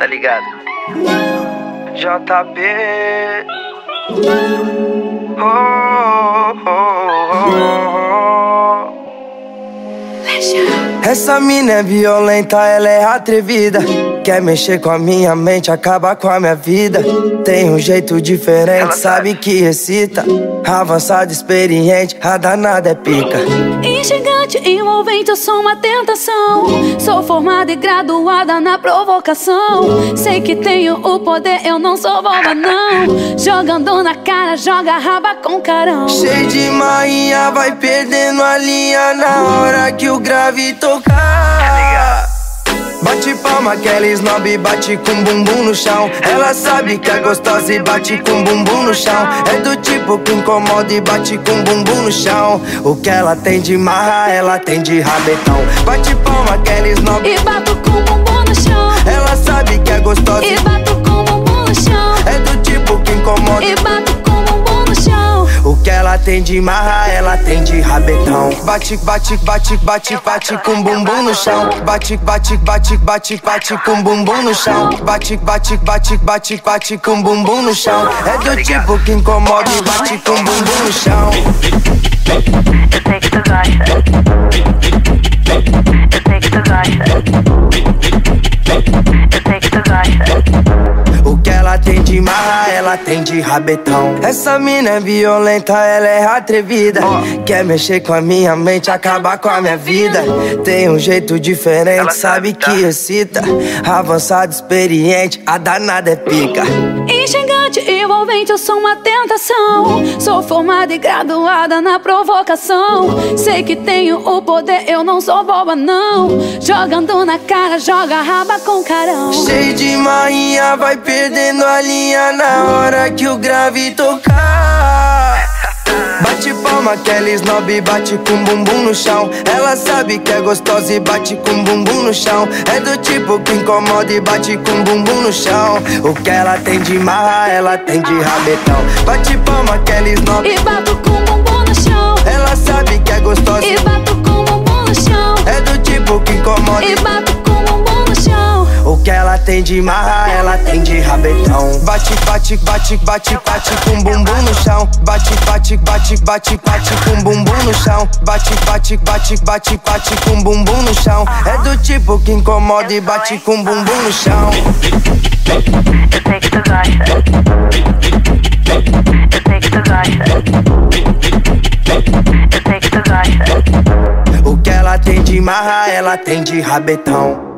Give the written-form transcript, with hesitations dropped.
tá ligado? JP. Essa mina é violenta, ela é atrevida. Quer mexer com a minha mente, acaba com a minha vida. Tem um jeito diferente, ela sabe que excita. Avançada, experiente, a danada é pica. Instigante, envolvente, eu sou uma tentação. Sou formada e graduada na provocação. Sei que tenho o poder, eu não sou boba não. Jogando na cara, joga a raba com carão. Cheio de marinha, vai perdendo a linha na hora que o grave tocar. Bate palma, aquela snob bate com bumbum no chão. Ela sabe que é gostosa e bate com bumbum no chão. É do tipo que incomoda e bate com bumbum no chão. O que ela tem de marra, ela tem de rabetão. Bate palma, aquela snob e bato com bumbum no chão. Ela sabe que é gostosa e bato com bumbum no chão. É do tipo que incomoda e bato com bumbum no chão. O que ela tem de marra, ela tem de rabetão. Bate, bate, bate, bate, bate com bumbum no chão. Bate, bate, bate, bate, bate com bumbum no chão. Bate, bate, bate, bate, bate com bumbum no chão. É do tipo que incomoda e bate com bumbum no chão. Eu sei que tu gosta. Eu sei que tu gosta. Eu sei que tu gosta. O que ela tem de marra, ela tem de rabetão. Essa mina é violenta, ela é atrevida. Quer mexer com a minha mente, acabar com a minha vida. Tem um jeito diferente, ela sabe que excita. Avançado, experiente, a danada é pica. Instigante, envolvente, eu sou uma tentação. Sou formada e graduada na provocação. Sei que tenho o poder, eu não sou boba não. Jogando na cara, joga a raba com carão. Cheio de marinha, vai perdendo a linha na hora que o grave tocar. Bate palma, aquela snob bate com bumbum no chão. Ela sabe que é gostosa e bate com bumbum no chão. É do tipo que incomoda e bate com bumbum no chão. O que ela tem de marra, ela tem de rabetão. Bate palma, aquela snob e bato com bumbum no chão. Ela sabe que é gostosa e bato com bumbum no chão. É do tipo que incomoda e bato com bumbum no chão. O que ela tem de marra, ela tem de rabetão. Bate, bate, bate, bate, bate com bumbum no chão. Bate, bate, bate, bate, bate com bumbum no chão. Bate, bate, bate, bate, bate com bumbum no chão. É do tipo que incomoda e bate com bumbum no chão. Eu sei que tu gosta. Eu sei que tu gosta. Eu sei que tu gosta. O que ela tem de marra, ela tem de rabetão.